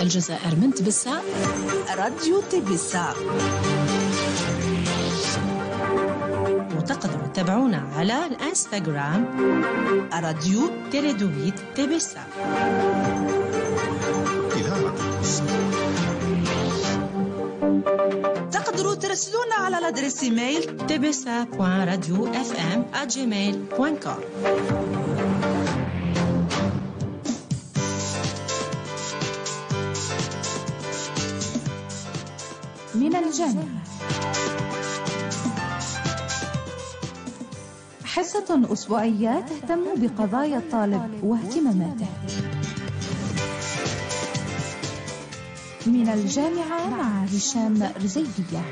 الجزائر من تبسة راديو تبسة. وتقدروا تتابعونا على الانستغرام راديو تيليدوبيت تبسة. تقدروا ترسلونا على الادريس ايميل tbsa.radio.fm@gmail.com. من الجامعة، حصة أسبوعية تهتم بقضايا الطالب واهتماماته. من الجامعة مع هشام رزيدية.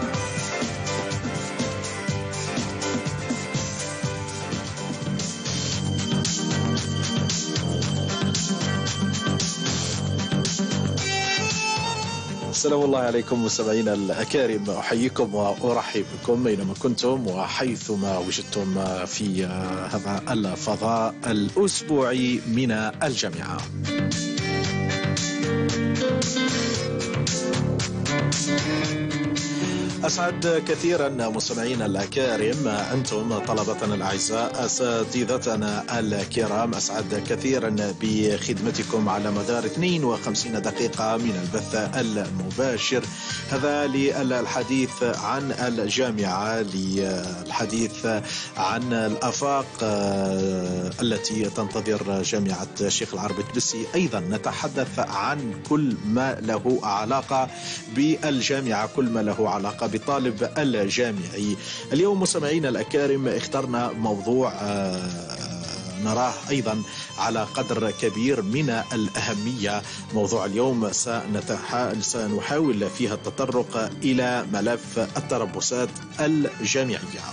السلام الله عليكم مستمعينا الأكارم، أحييكم وأرحب بكم أينما كنتم وحيثما وجدتم في هذا الفضاء الأسبوعي من الجامعة. أسعد كثيرا مستمعينا الأكارم، أنتم طلبتنا الأعزاء، أساتذتنا الكرام، أسعد كثيرا بخدمتكم على مدار 52 دقيقة من البث المباشر، هذا للحديث عن الجامعة، للحديث عن الآفاق التي تنتظر جامعة الشيخ العربي تبسي. أيضا نتحدث عن كل ما له علاقة بالجامعة، كل ما له علاقة بطالب الجامعي. اليوم مستمعينا الأكارم اخترنا موضوع نراه أيضا على قدر كبير من الأهمية. موضوع اليوم سنحاول فيها التطرق إلى ملف التربصات الجامعية.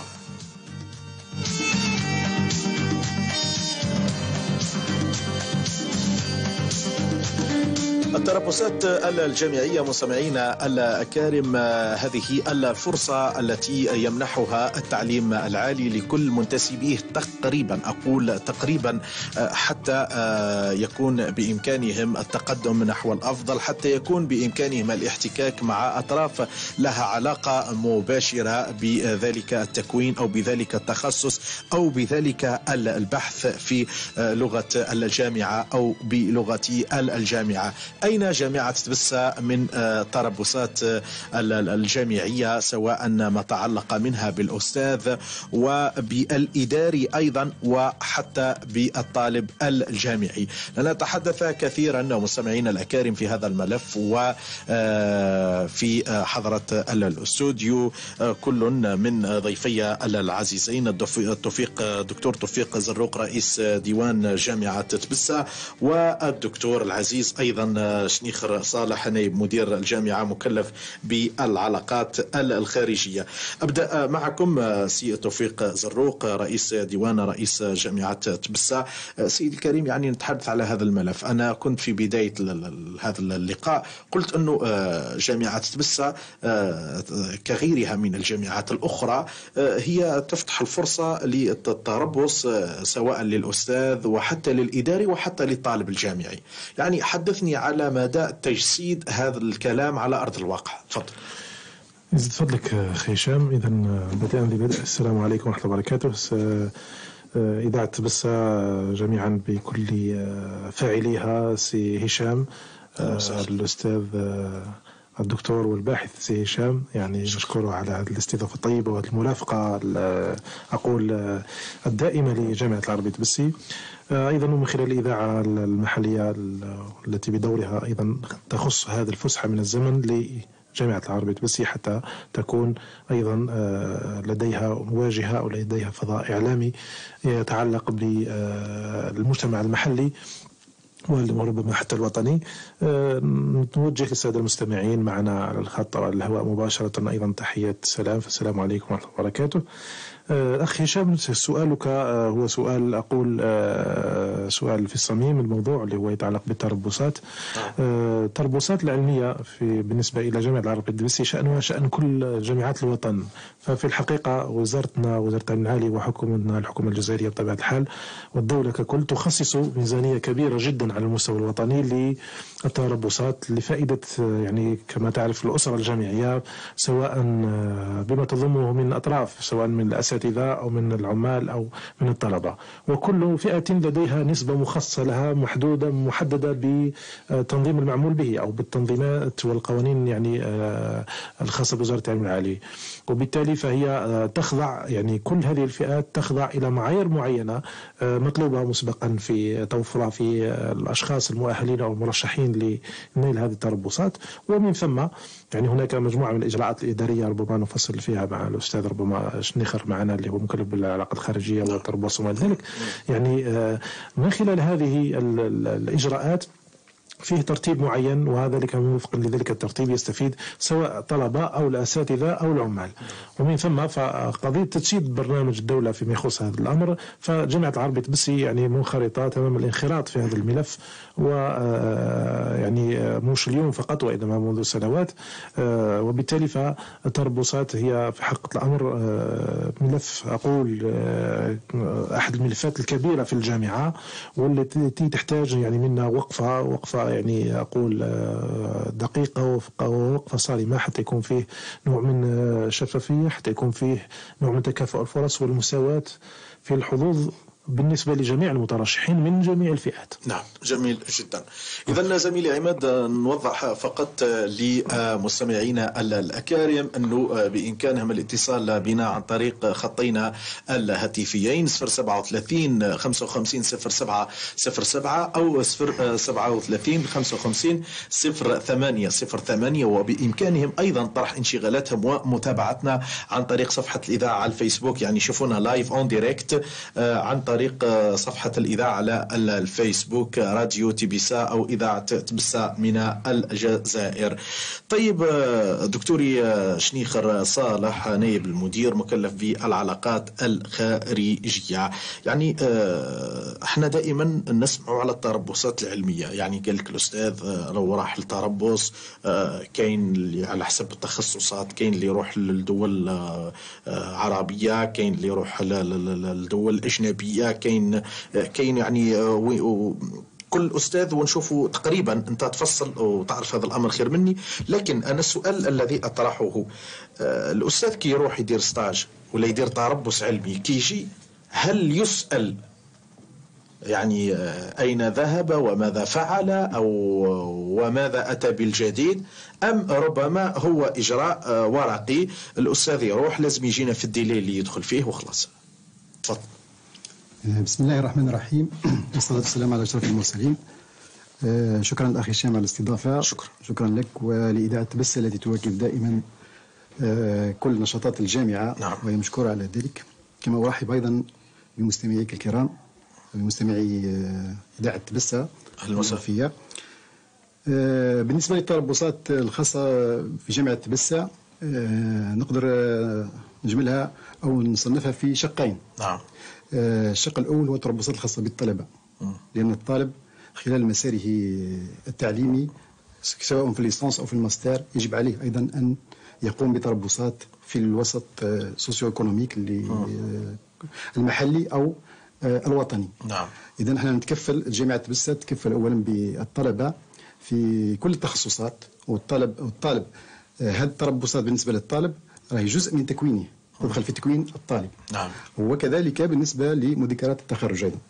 التربصات الجامعية مستمعينا الأكارم، هذه الفرصة التي يمنحها التعليم العالي لكل منتسبيه تقريبا، أقول تقريبا، حتى يكون بإمكانهم التقدم نحو الأفضل، حتى يكون بإمكانهم الاحتكاك مع أطراف لها علاقة مباشرة بذلك التكوين أو بذلك التخصص أو بذلك البحث في لغة الجامعة أو بلغة الجامعة. أين جامعة تبسة من تربصات الجامعية، سواء ما تعلق منها بالأستاذ وبالإداري أيضا وحتى بالطالب الجامعي؟ نتحدث كثيرا مستمعين الأكارم في هذا الملف، وفي حضرة الاستوديو كل من ضيفي العزيزين، دكتور توفيق زروق رئيس ديوان جامعة تبسة، والدكتور العزيز أيضا شنيخر صالح نائب مدير الجامعة مكلف بالعلاقات الخارجية. أبدأ معكم سي توفيق زروق رئيس ديوان رئيس جامعة تبسة. سيدي الكريم، يعني نتحدث على هذا الملف. أنا كنت في بداية هذا اللقاء قلت أنه جامعة تبسة كغيرها من الجامعات الأخرى هي تفتح الفرصة للتربص سواء للأستاذ وحتى للإداري وحتى للطالب الجامعي. يعني حدثني على مدى تجسيد هذا الكلام على أرض الواقع. تفضل. يزيد فضلك أخي هشام. إذا بدأنا ببدء. السلام عليكم ورحمة الله وبركاته. إذاعة تبسة جميعا بكل فاعليها، سي هشام الأستاذ الدكتور والباحث سي هشام، يعني نشكره على هذه الاستضافة الطيبة والمرافقة أقول الدائمة لجامعة العربية تبسي، أيضا من خلال الإذاعة المحلية التي بدورها أيضا تخص هذه الفسحة من الزمن لجامعة العربية تبسي، حتى تكون أيضا لديها واجهة أو لديها فضاء إعلامي يتعلق بالمجتمع المحلي وربما حتى الوطني. نوجه للسادة المستمعين معنا على الخط أو على الهواء مباشرة أيضا تحية السلام، فالسلام عليكم ورحمة الله وبركاته. أخي هشام، سؤالك هو سؤال أقول سؤال في الصميم الموضوع اللي هو يتعلق بالتربصات. التربصات العلمية بالنسبة إلى جامعة العربية التبسي شأنها شأن كل جامعات الوطن. ففي الحقيقة وزارتنا، وزارة التعليم العالي وحكومتنا الحكومة الجزائرية بطبيعة الحال والدولة ككل تخصص ميزانية كبيرة جدا على المستوى الوطني للتربصات لفائدة يعني كما تعرف الأسرة الجامعية، سواء بما تضمه من أطراف، سواء من الأساتذة أو من العمال أو من الطلبة، وكل فئة لديها نسبة مخصصة لها محدودة محددة بتنظيم المعمول به أو بالتنظيمات والقوانين يعني الخاصة بوزارة التعليم العالي. وبالتالي فهي تخضع، يعني كل هذه الفئات تخضع إلى معايير معينة مطلوبة مسبقا في توفرها في الأشخاص المؤهلين أو المرشحين لنيل هذه التربصات. ومن ثم يعني هناك مجموعة من الإجراءات الإدارية ربما نفصل فيها مع الأستاذ ربما شنيخر معنا اللي هو مكلف بالعلاقات الخارجية والتربص وما ذلك. يعني من خلال هذه الإجراءات فيه ترتيب معين، وهذا اللي كان وفقا لذلك الترتيب يستفيد سواء طلبة أو الأساتذة أو العمال. ومن ثم فقضية تجسيد برنامج الدولة فيما يخص هذا الأمر، فجامعة العربية تبسي يعني منخرطة تمام الانخراط في هذا الملف، ويعني مش اليوم فقط وإنما منذ سنوات. وبالتالي فالتربصات هي في حقيقة الأمر ملف أقول أحد الملفات الكبيرة في الجامعة، والتي تحتاج يعني منا وقفة يعني أقول دقيقة ووقفة صارمة حتى يكون فيه نوع من شفافية، حتى يكون فيه نوع من تكافؤ الفرص والمساواة في الحظوظ بالنسبة لجميع المترشحين من جميع الفئات. نعم، جميل جدا. إذا زميلي عماد نوضح فقط لمستمعينا الأكارم أنه بإمكانهم الاتصال بنا عن طريق خطينا الهاتفيين 037 55 0707 أو 037 55 0808، وبإمكانهم أيضا طرح انشغالاتهم ومتابعتنا عن طريق صفحة الإذاعة على الفيسبوك، يعني شوفونا لايف اون ديريكت عن طريق صفحة الإذاعة على الفيسبوك راديو تبسا أو إذاعة تبسا من الجزائر. طيب دكتوري شنيخر صالح، نائب المدير مكلف بالعلاقات الخارجية، يعني احنا دائما نسمع على التربصات العلمية، يعني قال لك الأستاذ لو راح التربص كاين اللي على حسب التخصصات، كاين اللي يروح للدول عربية، كاين اللي يروح للدول الأجنبية، كاين يعني كل أستاذ ونشوفه تقريبا. أنت تفصل وتعرف هذا الأمر خير مني، لكن أنا السؤال الذي أطرحه الأستاذ كي يروح يدير ستاج ولا يدير تربص علمي كي يجي، هل يسأل يعني أين ذهب وماذا فعل أو وماذا أتى بالجديد، أم ربما هو إجراء ورقي الأستاذ يروح لازم يجينا في الديلي اللي يدخل فيه وخلاص؟ تفضل. بسم الله الرحمن الرحيم، والصلاة والسلام على أشرف المرسلين. شكرا الأخي هشام على الاستضافة. شكرا لك ولإذاعة تبسا التي تواكب دائما كل نشاطات الجامعة. نعم. وهي مشكورة على ذلك. كما أرحب أيضا بمستمعيك الكرام، بمستمعي إذاعة تبسا الوصفية. بالنسبة للتربصات الخاصة في جامعة تبسا نقدر نجملها أو نصنفها في شقين. نعم. الشق الأول هو التربصات الخاصة بالطلبة، لأن الطالب خلال مساره التعليمي سواء في الليسانس أو في الماستر يجب عليه أيضا أن يقوم بتربصات في الوسط سوسيو ايكونوميك المحلي أو الوطني. نعم. إذا نحن نتكفل، جامعة تبسا تتكفل أولا بالطلبة في كل التخصصات، والطالب هذه التربصات بالنسبة للطالب راهي جزء من تكوينه، تدخل في تكوين الطالب. نعم. وكذلك بالنسبة لمذكرات التخرج أيضا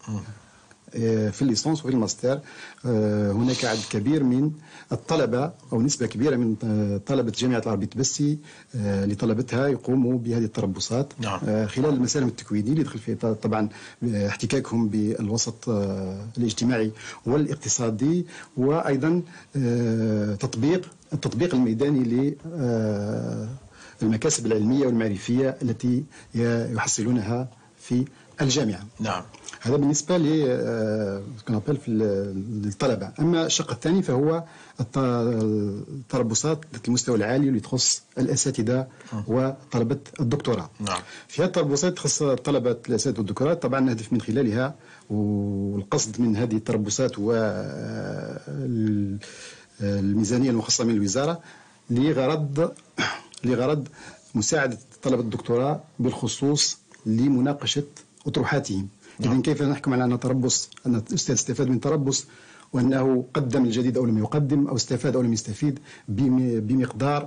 في الليسانس وفي الماستر هناك عدد كبير من الطلبة أو نسبة كبيرة من طلبة جامعة العربية تبسي لطلبتها يقوموا بهذه التربصات. نعم. خلال مسارهم التكويني اللي يدخل فيه طبعا احتكاكهم بالوسط الاجتماعي والاقتصادي، وأيضا التطبيق الميداني للمكاسب العلمية والمعرفية التي يحصلونها في الجامعة. نعم. هذا بالنسبة في للطلبة. أما الشق الثاني فهو التربصات ذات المستوى العالي اللي تخص الأساتذة وطلبة الدكتوراه. نعم. في هذه التربصات تخص طلبة الأساتذة والدكتوراه، طبعا نهدف من خلالها والقصد من هذه التربصات والميزانية المخصصة من الوزارة لغرض مساعدة طلبة الدكتوراه بالخصوص لمناقشة أطروحاتهم. إذن كيف نحكم على أن تربص، أن الأستاذ استفاد من تربص وأنه قدم الجديد أو لم يقدم، أو استفاد أو لم يستفيد بمقدار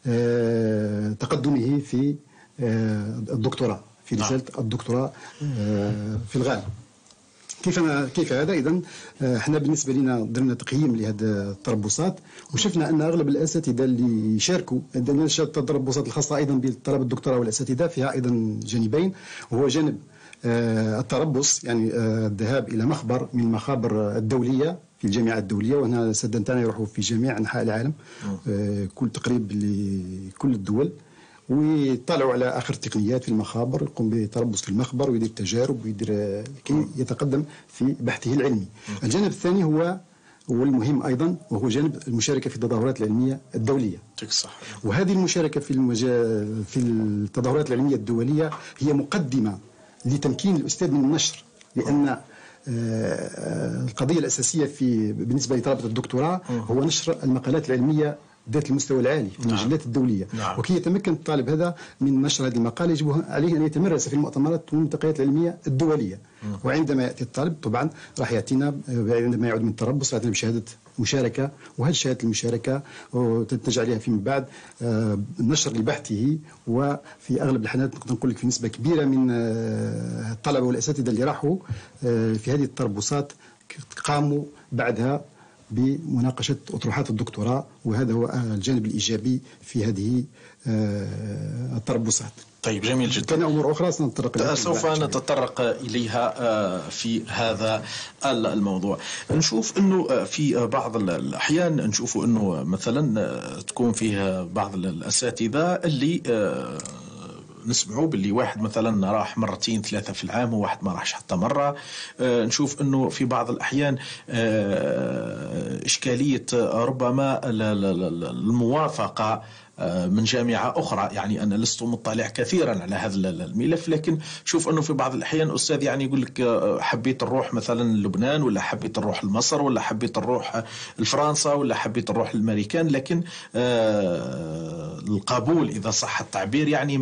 تقدمه في الدكتوراه، في رسالة الدكتوراه في الغالب. كيف هذا؟ إذن احنا بالنسبة لنا درنا تقييم لهذه التربصات، وشفنا أن أغلب الأساتذة اللي شاركوا، التربصات الخاصة أيضا بطلبة الدكتوراه والأساتذة فيها أيضا جانبين، وهو جانب التربص، يعني الذهاب إلى مخبر من المخابر الدولية في الجامعات الدولية، وهنا الأساتذة نتاعنا يروحوا في جميع أنحاء العالم تقريب لكل الدول، ويطلعوا على آخر التقنيات في المخابر، يقوم بتربص في المخبر ويدير تجارب ويدير كي يتقدم في بحثه العلمي. الجانب الثاني هو والمهم أيضا، وهو جانب المشاركة في التظاهرات العلمية الدولية. صح. وهذه المشاركة في التظاهرات العلمية الدولية هي مقدمة لتمكين الأستاذ من النشر، لأن القضية الأساسية بالنسبة لطلبة الدكتوراه هو نشر المقالات العلمية ذات المستوى العالي في المجلات الدولية. وكي يتمكن الطالب هذا من نشر هذه المقالة يجب عليه أن يتمرس في المؤتمرات والملتقيات العلمية الدولية. وعندما يأتي الطالب طبعا راح يأتينا عندما يعود من التربص راح بشهادة مشاركة، وهذه شهادة المشاركة تنتج عليها فيما بعد نشر لبحثه. وفي أغلب الحالات نقدر نقول لك في نسبة كبيرة من الطلبة والأساتذة اللي راحوا في هذه التربصات قاموا بعدها بمناقشة أطروحات الدكتوراه، وهذا هو الجانب الإيجابي في هذه التربصات. طيب جميل جدا. كان أمور أخرى سوف نتطرق إليها في هذا الموضوع. نشوف أنه في بعض الأحيان نشوف أنه مثلا تكون فيها بعض الأساتذة اللي نسمعوا باللي واحد مثلا راح مرتين ثلاثة في العام وواحد ما راحش حتى مرة. نشوف أنه في بعض الأحيان إشكالية ربما الموافقة من جامعة أخرى. يعني أنا لست مطلع كثيرا على هذا الملف، لكن شوف أنه في بعض الأحيان أستاذ يعني يقول لك حبيت نروح مثلا لبنان، ولا حبيت نروح لمصر، ولا حبيت نروح لفرنسا، ولا حبيت نروح للأمريكان، لكن القبول إذا صح التعبير يعني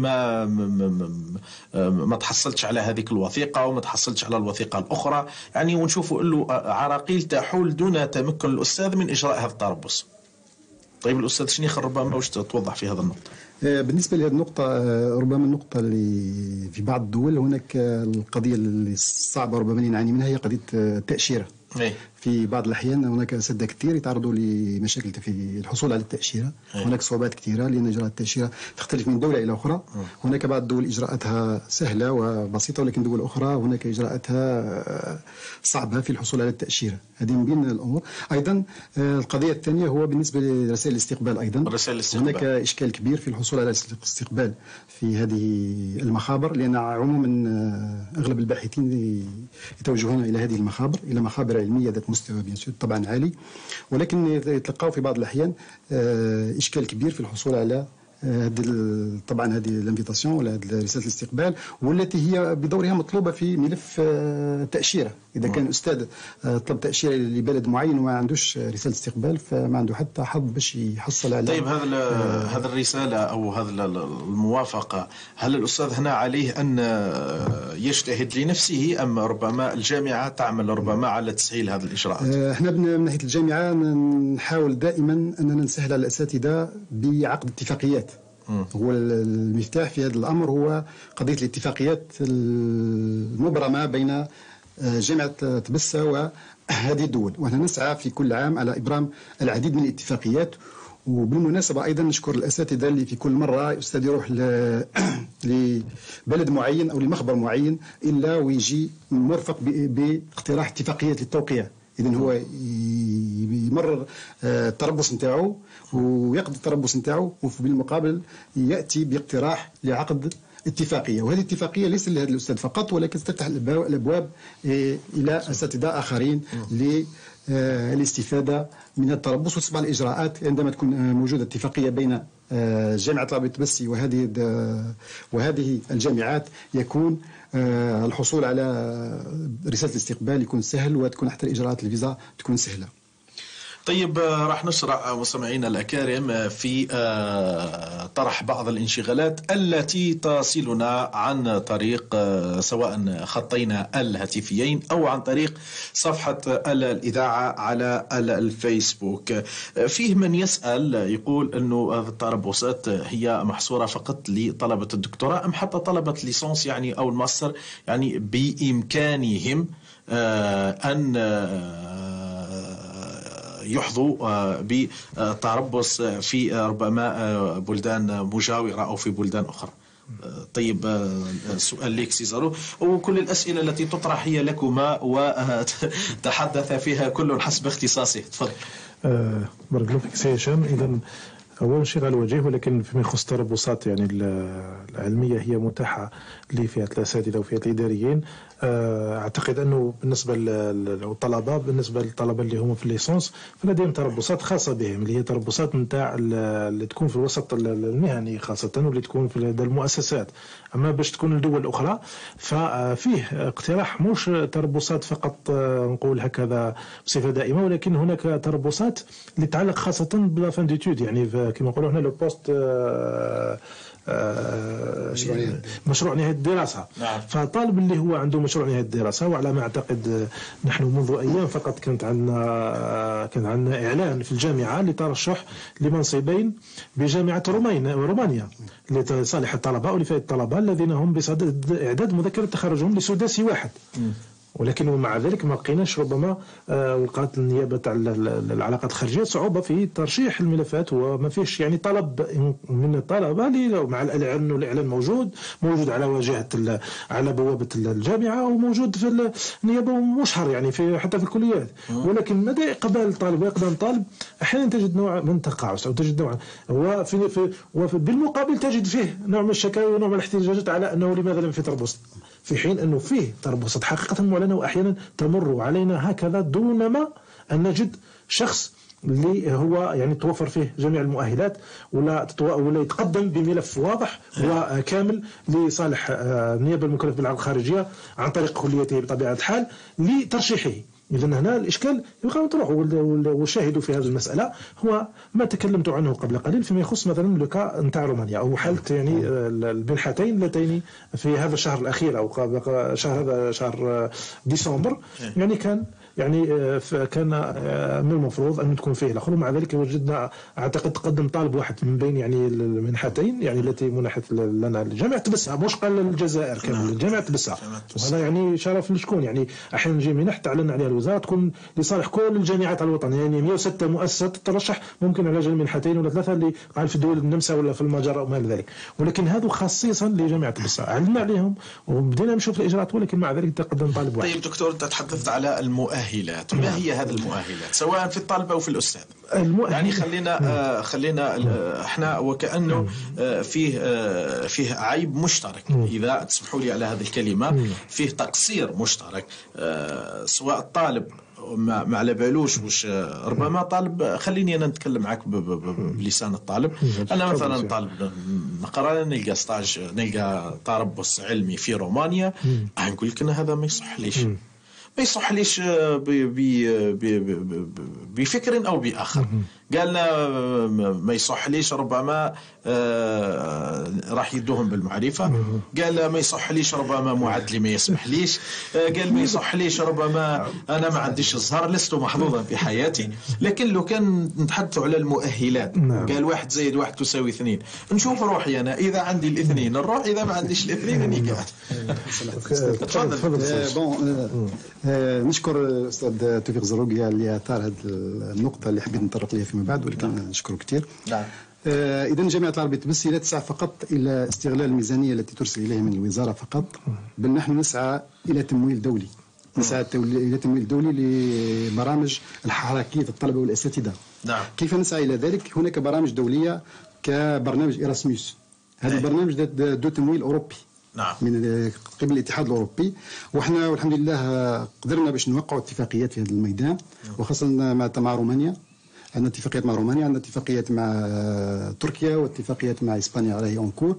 ما تحصلتش على هذه الوثيقة وما تحصلتش على الوثيقة الأخرى يعني. ونشوفوا أنه عراقيل تحول دون تمكن الأستاذ من إجراء هذا التربص. طيب الأستاذ شنيخ ربما وش توضح في هذا النقطة؟ بالنسبة لهذه النقطة، ربما النقطة اللي في بعض الدول هناك القضية اللي صعبة ربما نعاني منها هي قضية التأشيرة. في بعض الأحيان هناك أساتذة كثير يتعرضوا لمشاكل في الحصول على التأشيرة. هناك صعوبات كثيرة لأن إجراء التأشيرة تختلف من دولة إلى أخرى. هناك بعض الدول إجراءاتها سهلة وبسيطة، ولكن دول أخرى هناك إجراءاتها صعبة في الحصول على التأشيرة. هذه من بين الأمور. أيضا القضية الثانية هو بالنسبة لرسائل الاستقبال. أيضا هناك إشكال كبير في الحصول على الاستقبال في هذه المخابر، لأن عموما أغلب الباحثين يتوجهون إلى هذه المخابر، إلى مخابر علمية ذات مستوى طبعا عالي، ولكن يتلقاوا في بعض الأحيان إشكال كبير في الحصول على طبعا هذه الانفيتاسيون ولا رسالة الاستقبال، والتي هي بدورها مطلوبة في ملف التأشيرة. إذا كان أستاذ طلب تأشيرة لبلد معين وما عندوش رسالة استقبال فما عنده حتى حظ باش يحصل على. طيب هذا الرسالة أو هذا الموافقة، هل الأستاذ هنا عليه أن يجتهد لنفسه أم ربما الجامعة تعمل ربما على تسهيل هذه الإجراءات؟ احنا من ناحية الجامعة نحاول دائما أننا نسهل على الأساتذة بعقد اتفاقيات. هو المفتاح في هذا الأمر هو قضية الاتفاقيات المبرمة بين جامعة تبسة وهذه الدول، ونحن نسعى في كل عام على إبرام العديد من الاتفاقيات. وبالمناسبة أيضا نشكر الأساتذة اللي في كل مرة أستاذ يروح لبلد معين أو لمخبر معين إلا ويجي مرفق باقتراح اتفاقيات للتوقيع. إذن هو يمرر التربص نتاعو ويقضي التربص نتاعو، وبالمقابل يأتي باقتراح لعقد اتفاقية، وهذه الاتفاقية ليس لهذا الأستاذ فقط، ولكن ستفتح الأبواب إلى أساتذة آخرين للاستفادة من التربص وتتبع الإجراءات عندما تكون موجودة اتفاقية بين جامعة العربية التبسي وهذه الجامعات، يكون الحصول على رسالة الاستقبال يكون سهل، وتكون حتى الإجراءات الفيزا تكون سهلة. طيب راح نشرع مستمعينا الأكارم في طرح بعض الانشغالات التي تصلنا عن طريق سواء خطينا الهاتفيين أو عن طريق صفحة الإذاعة على الفيسبوك. فيه من يسأل يقول أنه التربصات هي محصورة فقط لطلبة الدكتوراه أم حتى طلبة ليسانس يعني أو الماستر، يعني بإمكانهم أن يحظوا بتربص في ربما بلدان مجاورة أو في بلدان أخرى. طيب سؤال ليك سيزارو، وكل الأسئلة التي تطرح هي لكما وتحدث فيها كل حسب اختصاصه. تفضل. بارك الله فيك سي هشام. إذا هو انشغال وجيه، ولكن فيما يخص التربصات يعني العلمية هي متاحة لفئة الأساتذة وفئة الإداريين. أعتقد أنه بالنسبة للطلبة اللي هم في الليسانس فلديهم تربصات خاصة بهم، اللي هي تربصات نتاع اللي تكون في الوسط المهني خاصة، واللي تكون في المؤسسات. أما باش تكون الدول الأخرى ففيه اقتراح مش تربصات فقط نقول هكذا بصفة دائمة، ولكن هناك تربصات اللي تتعلق خاصة بالفان ديتود، يعني كما نقولوا هنا لو بوست مشروع نهاية الدراسة. نعم. فطالب اللي هو عنده مشروع نهاية الدراسة، وعلى ما أعتقد نحن منذ أيام فقط كان عندنا إعلان في الجامعة لترشح لمنصبين بجامعة رومانيا لصالح الطلبة ولفئة الطلبة الذين هم بصدد إعداد مذكرة تخرجهم لسداسي واحد. ولكن مع ذلك ما لقيناش، ربما وقعت النيابة على العلاقات الخارجية صعوبة في ترشيح الملفات، وما فيش يعني طلب من الطلبة مع الإعلان موجود على واجهة على بوابة الجامعة، وموجود في النيابة ومشهر يعني حتى في الكليات. ولكن مدى إقبال الطالب وإقدام الطالب أحيانا تجد نوع من التقاعس، أو تجد نوع بالمقابل تجد فيه نوع من الشكاوى ونوع من الاحتجاجات على أنه لماذا لم يتربص، في حين أنه فيه تربصات حقيقة معلنة، وأحيانا تمر علينا هكذا دون ما أن نجد شخص اللي هو يعني توفر فيه جميع المؤهلات ولا يتقدم بملف واضح وكامل لصالح النيابة المكلفة بالعلاقات الخارجية عن طريق كليته بطبيعة الحال لترشيحه. إذا هنا الإشكال يبقى مطروح، والشاهد في هذه المسألة هو ما تكلمت عنه قبل قليل فيما يخص مثلا لوكا نتاع رومانيا، أو حالة يعني المنحتين اللتين في هذا الشهر الأخير أو شهر ديسمبر، يعني كان من المفروض أن تكون فيه الأخر، ومع ذلك وجدنا أعتقد تقدم طالب واحد من بين يعني المنحتين يعني التي منحت لنا جامعة تبسة، مش قال الجزائر كامل، جامعة تبسة. وهذا يعني شرف لشكون، يعني أحيانا نجي منح تعلن عليها الوزارة تكون لصالح كل الجامعات على الوطن، يعني 106 مؤسسات تترشح ممكن على جال منحتين ولا ثلاثة اللي قاعد في الدول النمسا ولا في المجر وما إلى ذلك، ولكن هذا خصيصا لجامعة تبسة علمنا عليهم وبدينا نشوف الإجراءات، ولكن مع ذلك تقدم طالب واحد. طيب دكتور، أنت تحدثت على المؤهلات، ما هي هذه المؤهلات سواء في الطالب أو في الأستاذ؟ يعني خلينا احنا وكأنه فيه عيب مشترك، إذا تسمحوا لي على هذه الكلمة، فيه تقصير مشترك، سواء الطالب ما على بالوش وش ربما طالب. خليني أنا نتكلم معك بلسان الطالب. أنا مثلا طالب نقرأ نلقى ستاج، نلقى تربص علمي في رومانيا، نقول لك أن هذا ما يصح ليش، ما يصح ليش بفكر أو بآخر. قالنا ما يصح ليش ربما راح يدوهم بالمعرفة، قال ما يصح ليش ربما معدلي ما يسمح ليش، قال ما يصح ليش ربما أنا ما عنديش الزهر، لست محظوظا في حياتي. لكن لو كان نتحدث على المؤهلات، قال 1 زائد 1 تساوي 2، نشوف روحي أنا إذا عندي الاثنين نروح، إذا ما عنديش الاثنين أني قاعد. تفضل. نشكر أستاذ توفيق زروقي اللي أثار هذه النقطة اللي حبيت نتطرق لها فيما بعد، ولكن نشكره كثير. نعم. إذا جامعة العربية التبسي لا تسعى فقط إلى استغلال الميزانية التي ترسل إليها من الوزارة فقط، بل نحن نسعى إلى تمويل دولي، نسعى إلى تمويل دولي لبرامج الحركية الطلبة والأساتذة. نعم. كيف نسعى إلى ذلك؟ هناك برامج دولية كبرنامج إيراسموس هذا البرنامج دو تمويل أوروبي نعم. من قبل الاتحاد الأوروبي، وإحنا والحمد لله قدرنا باش نوقعوا اتفاقيات في هذا الميدان، وخاصة مع رومانيا. عندنا اتفاقيات مع رومانيا، عندنا اتفاقيات مع تركيا، واتفاقيات مع إسبانيا على أونكور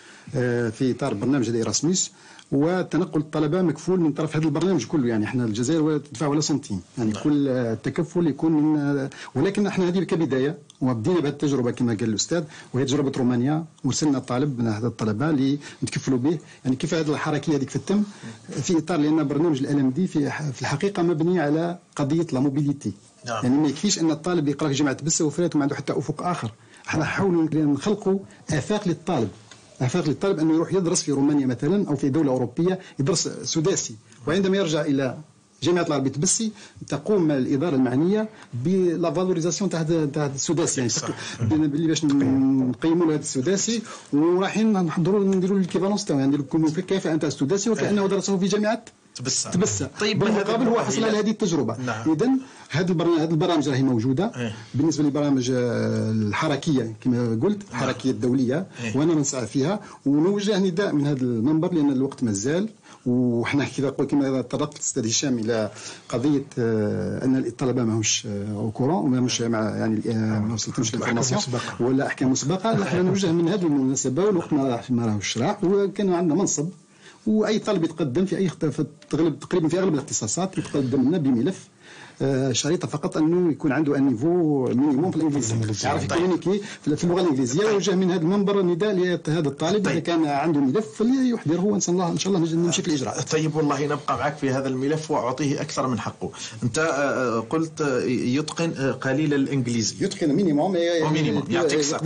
في إطار برنامج إيراسموس. وتنقل الطلبه مكفول من طرف هذا البرنامج كله، يعني احنا الجزائر ولا تدفع ولا سنتيم، يعني كل التكفل يكون من. ولكن احنا هذه كبدايه، وبدينا بهذه التجربه كما قال الاستاذ، وهي تجربه رومانيا. ورسلنا طالب من هذا الطلبه اللي نتكفلوا به، يعني كيف هذه الحركيه هذيك في التم في اطار، لان برنامج LMD في الحقيقه مبني على قضيه لا موبيليتي. يعني ما يكفيش ان الطالب يقرا في جامعه تبسه وفات وما عنده حتى افق اخر. احنا نحاولوا نخلقوا افاق للطالب، افاق للطالب انه يروح يدرس في رومانيا مثلا او في دوله اوروبيه، يدرس سداسي، وعندما يرجع الى جامعه العربيه تبسي تقوم الاداره المعنيه بلا فالوريزاسيون تاع السداسي، يعني باش نقيموا له هذا السداسي، ورايحين نحضروا نديروا الكيفالونس تاعو، يعني نديروا كيف انت السداسي وكانه درسه في جامعه تبسه. طيب بالمقابل هو حصل على هذه التجربه. نعم. اذا هذه البرامج راهي موجوده. بالنسبه للبرامج الحركيه كما قلت، الحركيه الدوليه، وانا نسعى فيها ونوجه نداء من هذا المنبر، لان الوقت مازال. وحنا كما تطرقت الاستاذ هشام الى قضيه ان الطلبه ماهوش كورون وماهوش يعني ما وصلتهمش الانفورماسيون ولا احكام مسبقه. نحن نوجه من هذه المناسبه، والوقت ما راهوش راح، وكان عندنا منصب، واي طالب يتقدم في تقريبا في اغلب الاختصاصات يتقدم لنا بملف شريطه فقط انه يكون عنده النيفو مينيموم في الانجليزيه، يعرف يكومونيكي في اللغه الانجليزيه. وجه من هذا المنبر نداء لهذا الطالب اذا كان عنده ملف فليحضره، وان شاء الله نمشي في الاجراء. طيب والله نبقى معك في هذا الملف واعطيه اكثر من حقه. انت قلت يتقن قليل الانجليزي، يتقن مينيموم يعطيك الصحه،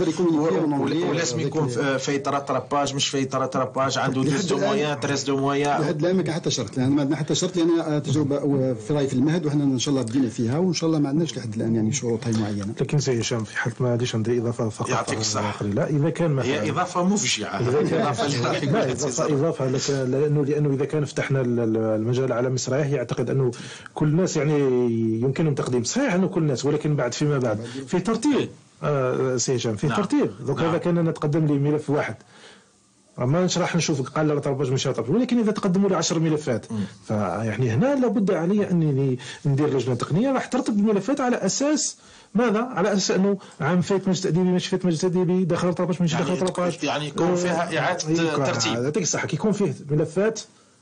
ولازم يكون في تراباج، مش في تراباج، عنده 10 دو مويان 13 دو مويان. هذا لا ما كان حتى شرط، لان ما عندنا حتى شرط، لان تجربه في راي في المهد، وحنا ان شاء الله بدينا فيها، وان شاء الله ما عندناش لحد الان يعني شروط معينه. لكن سي هشام في حاله ما غاديش ندير اضافه فقط. يعطيك الصحه. لا اذا كان مثلا هي اضافه مفجعه، اضافه لانه اذا كان فتحنا المجال على مصراعيه، يعتقد انه كل الناس يعني يمكنهم تقديم، صحيح انه كل الناس، ولكن بعد فيما بعد في ترتيب. سي هشام في ترتيب. دوك هذا كان نتقدم لي ملف واحد، ما راح نشوف قال لا طرباج مش طرباج، ولكن اذا تقدموا لي 10 ملفات، فيعني هنا لابد علي انني ندير لجنه تقنيه راح ترتب الملفات على اساس ماذا؟ على اساس انه عام فات مجلس تاديبي مش فات مجلس تاديبي، دخل طرباج مش دخل طرباج، يعني يكون فيها اعاده ترتيب. يعطيك الصحه، يكون فيه ملفات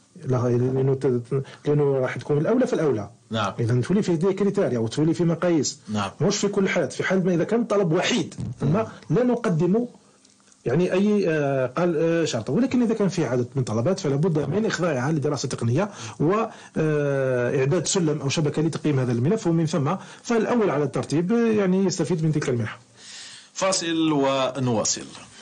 لانه راح تكون الاولى فالاولى. نعم. اذا تولي فيه دي كريتيريا وتولي فيه مقاييس. نعم. مش في كل حال، في حال ما اذا كان طلب وحيد ثم لا نقدم يعني اي قال شرط، ولكن اذا كان في عدد من طلبات فلا بد من اخضاعها لدراسه تقنيه واعداد سلم او شبكه لتقييم هذا الملف، ومن ثم فالاول على الترتيب يعني يستفيد من تلك المنحه. فاصل ونواصل.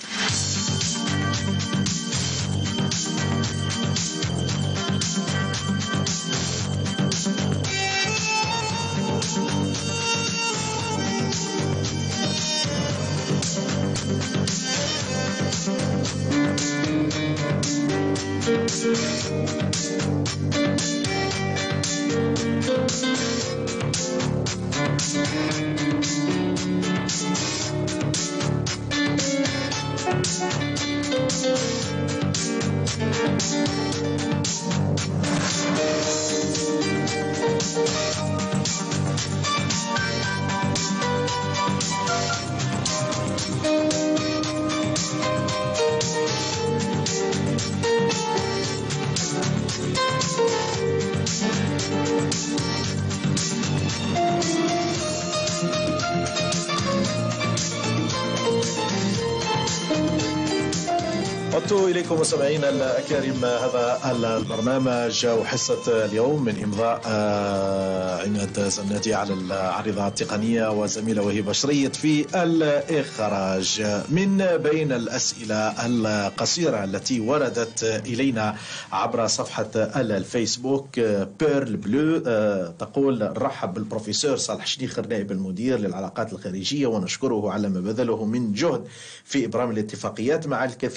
عدت إليكم مستمعينا الأكارم. هذا البرنامج وحصة اليوم من إمضاء عماد زنادي على العريضة التقنية وزميلة وهبة شريط في الإخراج. من بين الأسئلة القصيرة التي وردت إلينا عبر صفحة الفيسبوك بيرل بلو تقول: نرحب بالبروفيسور صالح شنيخر نائب المدير للعلاقات الخارجية ونشكره على ما بذله من جهد في إبرام الاتفاقيات مع الكثير من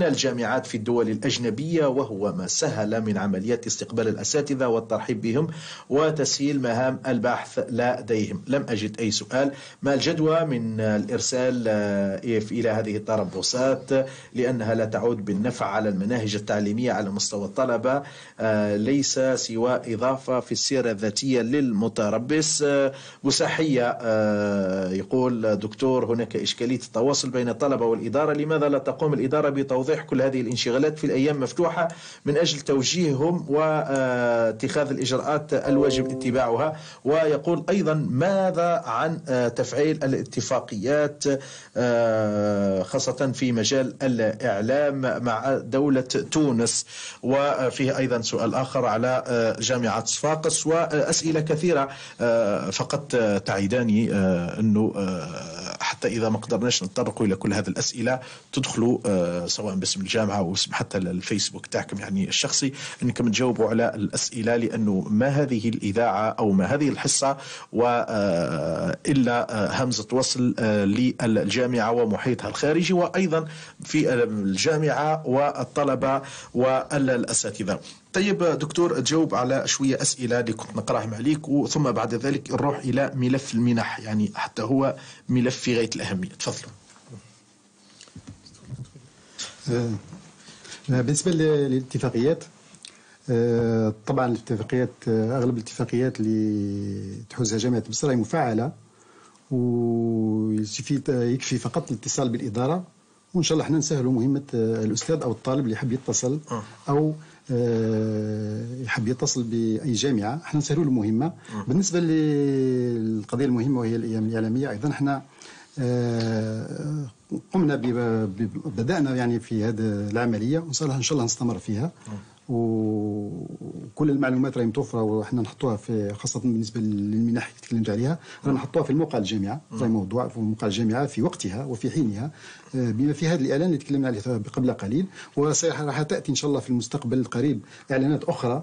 الجامعات في الدول الأجنبية، وهو ما سهل من عمليات استقبال الأساتذة والترحيب بهم وتسهيل مهام البحث لديهم. لم أجد أي سؤال. ما الجدوى من الإرسال إلى هذه التربصات لأنها لا تعود بالنفع على المناهج التعليمية على مستوى الطلبة، ليس سوى إضافة في السيرة الذاتية للمتربص. مساحية يقول دكتور هناك إشكالية التواصل بين الطلبة والإدارة، لماذا لا تقوم الإدارة بتوضيح كل هذه الانشغالات في الأيام مفتوحة من أجل توجيههم واتخاذ الإجراءات الواجب اتباعها؟ ويقول أيضا ماذا عن تفعيل الاتفاقيات خاصة في مجال الإعلام مع دولة تونس؟ وفيه أيضا سؤال آخر على جامعة صفاقس وأسئلة كثيرة، فقط تعيداني أنه حتى إذا ما قدرناش نتطرق إلى كل هذه الأسئلة تدخلوا سواء باسم الجامعة أو باسم حتى الفيسبوك تاعكم يعني الشخصي أنكم تجاوبوا على الأسئلة، لأنه ما هذه الإذاعة أو ما هذه الحصة وإلا همزة وصل للجامعة ومحيطها الخارجي، وأيضا في الجامعة والطلبة والأساتذة. طيب دكتور، تجاوب على شوية أسئلة اللي كنت نقراهم عليك، ثم بعد ذلك نروح إلى ملف المنح، يعني حتى هو ملف في غاية الأهمية. تفضلوا. بالنسبة للاتفاقيات، طبعا الاتفاقيات أغلب الاتفاقيات اللي تحوزها جامعة مصر هي مفعلة، ويكفي فقط الاتصال بالإدارة، وإن شاء الله احنا نسهلوا مهمة الأستاذ أو الطالب اللي يحب يتصل أو يحب يتصل بأي جامعة، احنا نسهلوا له المهمة. بالنسبة للقضية المهمة وهي الأيام الإعلامية، أيضا احنا قمنا بدأنا يعني في هذه العملية، وإن شاء الله نستمر فيها، وكل المعلومات راهي متوفرة وإحنا نحطوها في، خاصة بالنسبة للمنح اللي تكلمت عليها، راح نحطوها في الموقع الجامعة، راهي موضوع في موقع الجامعة في وقتها وفي حينها، بما في هذا الإعلان اللي تكلمنا عليه قبل قليل، وراح تأتي إن شاء الله في المستقبل القريب إعلانات أخرى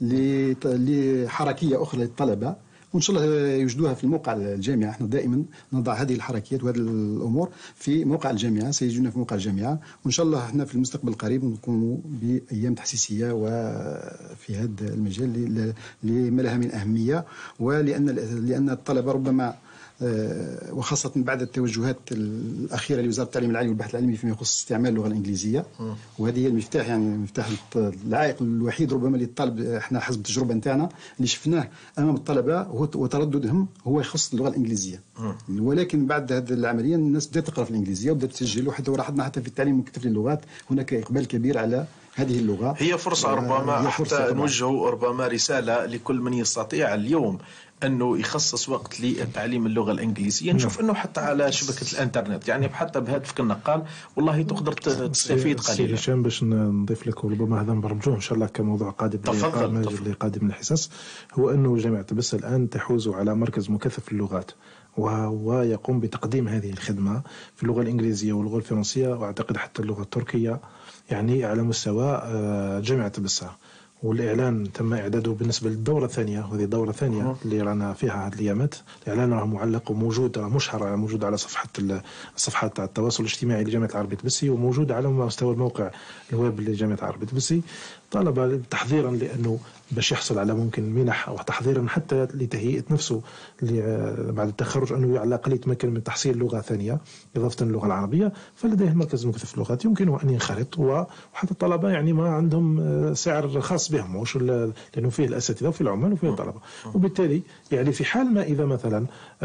لحركية أخرى للطلبة، وإن شاء الله يوجدوها في الموقع الجامعة. احنا دائما نضع هذه الحركيات وهذه الأمور في موقع الجامعة، سيجدون في موقع الجامعة، وإن شاء الله احنا في المستقبل القريب نكونوا بأيام تحسيسية وفي هذا المجال لما لها من أهمية، لأن الطلبة ربما وخاصة بعد التوجهات الأخيرة لوزارة التعليم العالي والبحث العلمي فيما يخص استعمال اللغة الإنجليزية، وهذه هي المفتاح، يعني مفتاح العائق الوحيد ربما للطالب. احنا حسب التجربة نتاعنا اللي شفناه أمام الطلبة وترددهم هو يخص اللغة الإنجليزية، ولكن بعد هذه العملية الناس بدأت تقرأ في الإنجليزية وبدأت تسجل، وحتى لاحظنا حتى في التعليم مكتف للغات هناك إقبال كبير على هذه اللغة. هي فرصة ربما حتى نوجه ربما رسالة لكل من يستطيع اليوم أنه يخصص وقت لتعليم اللغة الإنجليزية. نشوف أنه حتى على شبكة الإنترنت، يعني حتى بهاتفك النقال والله تقدر تستفيد قليلا. هشام باش نضيف لك، وربما هذا نبرمجوه إن شاء الله كموضوع قادم لقادم الحصص، هو أنه جامعة تبس الآن تحوز على مركز مكثف للغات، وهو يقوم بتقديم هذه الخدمة في اللغة الإنجليزية واللغة الفرنسية، وأعتقد حتى اللغة التركية، يعني على مستوى جامعة تبسة. والإعلان تم إعداده بالنسبة للدورة الثانية، وهذه الدورة الثانية اللي رانا فيها هذه الأيامات. الإعلان راه معلق وموجود، مشهر، موجود على صفحة تاع التواصل الاجتماعي لجامعة العربية تبسي، وموجود على مستوى الموقع الويب لجامعة العربية تبسي، طالب تحضيرا لأنه باش يحصل على ممكن منح، أو تحضيرا حتى لتهيئة نفسه بعد التخرج، أنه على الأقل يتمكن من تحصيل لغة ثانية إضافة للغة العربية. فلديه مركز مكثف اللغات يمكنه أن ينخرط، وحتى الطلبة يعني ما عندهم سعر خاص بهم، مش لأنه فيه الأساتذة وفيه العمال وفيه الطلبة، وبالتالي يعني في حال ما إذا مثلا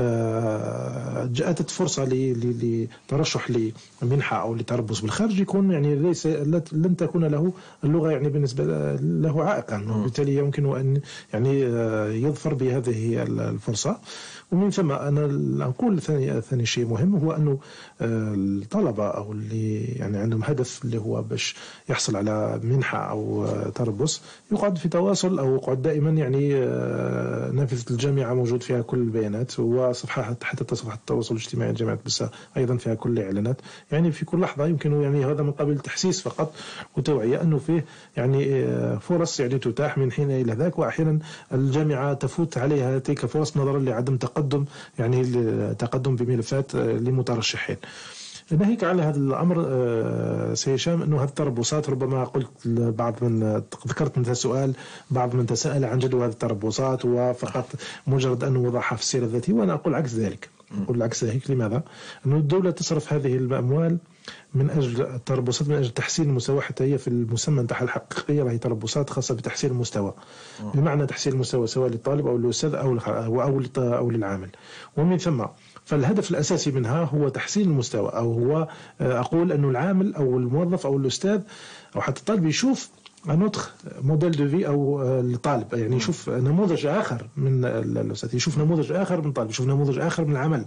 جاءت فرصة لترشح لمنحة أو لتربص بالخارج، يكون يعني لن تكون له اللغة يعني بالنسبة له عائقا، وبالتالي يمكن أن يعني يظفر بهذه الفرصة. ومن ثم أنا أقول ثاني شيء مهم هو أنه الطلبة أو اللي يعني عندهم هدف اللي هو باش يحصل على منحة أو تربص، يقعد في تواصل، أو يقعد دائما يعني نافذة الجامعة موجود فيها كل البيانات، وصفحة حتى صفحة التواصل الاجتماعي لجامعة بسا أيضا فيها كل الإعلانات، يعني في كل لحظة يمكن يعني هذا من قبل تحسيس فقط وتوعية أنه فيه يعني فرص يعني تتاح من حين إلى ذاك، وأحيانا الجامعة تفوت عليها تلك فرص نظرا لعدم تقدم يعني تقدم بملفات لمترشحين. ناهيك على هذا الأمر سي هشام، أنه هذه التربصات ربما قلت بعض من ذكرت من سؤال بعض من تساءل عن جدوى هذه التربصات وفقط مجرد أنه وضعها في السيرة الذاتية، وأنا أقول عكس ذلك. أقول عكس ذلك. لماذا؟ أنه الدولة تصرف هذه الأموال من أجل التربصات، من أجل تحسين المستوى، حتى هي في المسمى نتاعها الحقيقية راهي تربصات خاصة بتحسين المستوى، بمعنى تحسين المستوى سواء للطالب أو للأستاذ أو للعامل. ومن ثم فالهدف الأساسي منها هو تحسين المستوى، أو هو أقول أنه العامل أو الموظف أو الأستاذ أو حتى الطالب يشوف نوتخ موديل دو في، أو الطالب يعني يشوف نموذج آخر من الأستاذ، يشوف نموذج آخر من الطالب، يشوف نموذج آخر من العمل.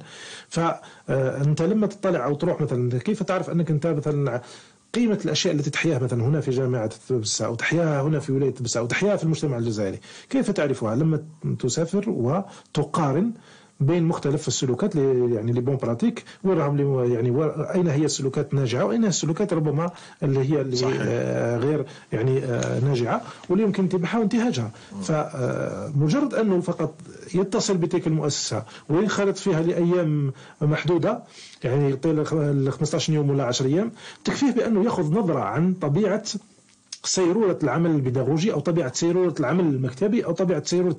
فأنت لما تطلع أو تروح مثلا، كيف تعرف أنك أنت مثلا قيمة الأشياء التي تحياها مثلا هنا في جامعة تبسا، أو تحياها هنا في ولاية تبسا، أو تحياها في المجتمع الجزائري، كيف تعرفها؟ لما تسافر وتقارن بين مختلف السلوكات، يعني لي بون براتيك، وراهم يعني اين هي السلوكات الناجعه واين هي السلوكات ربما اللي غير يعني ناجعه واللي يمكن اتباعها وانتهاجها. فمجرد انه فقط يتصل بتلك المؤسسه وينخرط فيها لايام محدوده، يعني طيل 15 يوم ولا 10 ايام، تكفيه بانه ياخذ نظره عن طبيعه سيرورة العمل البيداغوجي، أو طبيعة سيرورة العمل المكتبي، أو طبيعة سيرورة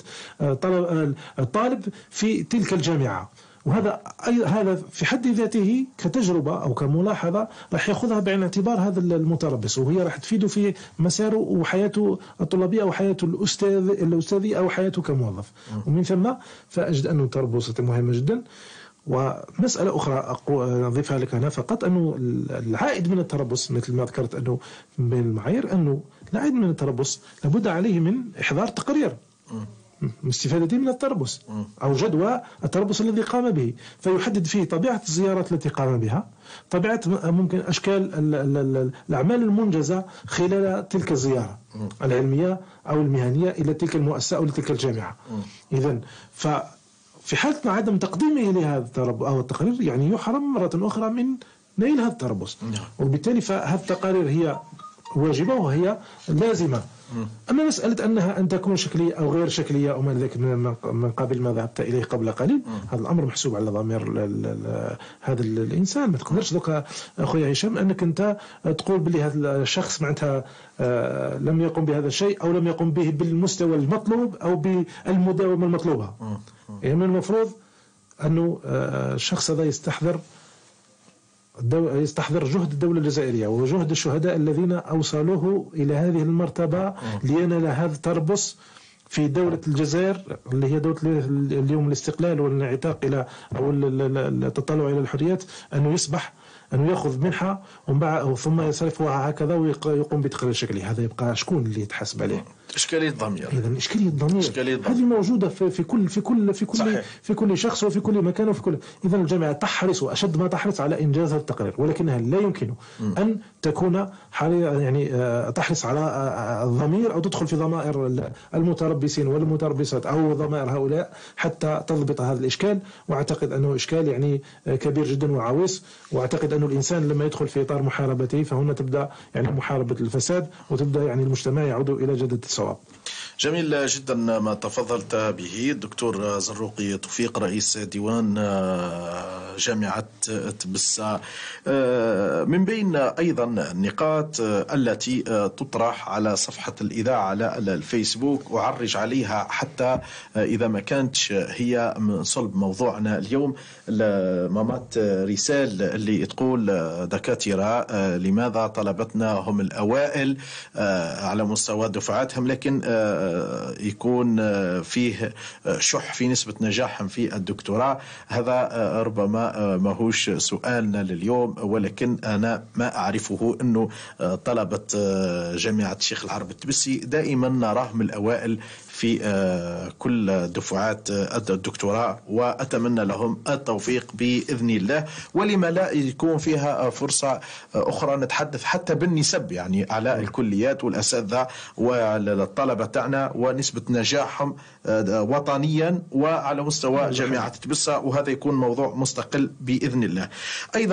الطالب في تلك الجامعة. وهذا في حد ذاته كتجربة أو كملاحظة راح يأخذها بعين الاعتبار هذا المتربص، وهي راح تفيده في مساره وحياته الطلابية أو حياته الأستاذي أو حياته كموظف. ومن ثم فأجد أنه التربصة مهمة جدا. ومسألة أخرى أضيفها لك هنا فقط، أنه العائد من التربص مثل ما ذكرت أنه من المعايير أنه العائد من التربص لابد عليه من إحضار تقرير استفادته من التربص أو جدوى التربص الذي قام به، فيحدد فيه طبيعة الزيارات التي قام بها، طبيعة ممكن أشكال الأعمال المنجزة خلال تلك الزيارة العلمية أو المهنية إلى تلك المؤسسة أو لتلك الجامعة. إذن في حالة عدم تقديمه لهذا التقرير يعني يحرم مرة أخرى من نيل هذا التربص، وبالتالي فهذه التقارير هي واجبة وهي لازمة. أما مسألة أنها أن تكون شكلية أو غير شكلية أو ما ذلك من قبل ما ذهبت إليه قبل قليل، هذا الأمر محسوب على ضمير هذا الإنسان. ما تقدرش دوكا أخويا هشام أنك أنت تقول بلي هذا الشخص معناتها لم يقم بهذا الشيء أو لم يقم به بالمستوى المطلوب أو بالمداومة المطلوبة. يعني من المفروض أنه الشخص هذا يستحضر جهد الدولة الجزائرية وجهد الشهداء الذين أوصلوه إلى هذه المرتبة لينال هذا التربص في دولة الجزائر اللي هي دولة اليوم الاستقلال والانعتاق إلى أو التطلع إلى الحريات، أنه يصبح أنه يأخذ منحة ثم يصرفها هكذا ويقوم بتقرير شكلي. هذا يبقى شكون اللي يتحاسب عليه؟ إشكالية الضمير. إذن إشكالية الضمير هذه موجودة في كل شخص وفي كل مكان وفي كل. إذن الجامعة تحرص وأشد ما تحرص على إنجاز هذا التقرير، ولكنها لا يمكن أن تكون يعني تحرص على الضمير أو تدخل في ضمائر المتربصين والمتربصات أو ضمائر هؤلاء حتى تضبط هذا الإشكال. وأعتقد أنه إشكال يعني كبير جدا وعويص، وأعتقد أنه الإنسان لما يدخل في إطار محاربته فهنا تبدأ يعني محاربة الفساد، وتبدأ يعني المجتمع يعود إلى جدة الصواب. جميل جدا ما تفضلت به الدكتور زروقي توفيق رئيس ديوان جامعة تبسا. من بين أيضا النقاط التي تطرح على صفحة الإذاعة على الفيسبوك أعرج عليها حتى إذا ما كانتش هي من صلب موضوعنا اليوم، مامات رسالة اللي تقول دكاترة لماذا طلبتنا هم الأوائل على مستوى دفعاتهم، لكن يكون فيه شح في نسبة نجاحهم في الدكتوراه. هذا ربما ماهوش سؤالنا لليوم، ولكن أنا ما أعرفه أنه طلبة جامعة الشيخ العرب التبسي دائما نراهم الأوائل في كل دفعات الدكتوراه، وأتمنى لهم التوفيق بإذن الله. ولما لا يكون فيها فرصة أخرى نتحدث حتى بالنسب يعني على الكليات والأساتذة والطلبة تاعنا ونسبة نجاحهم وطنيا وعلى مستوى جامعة تبسا، وهذا يكون موضوع مستقل بإذن الله. أيضا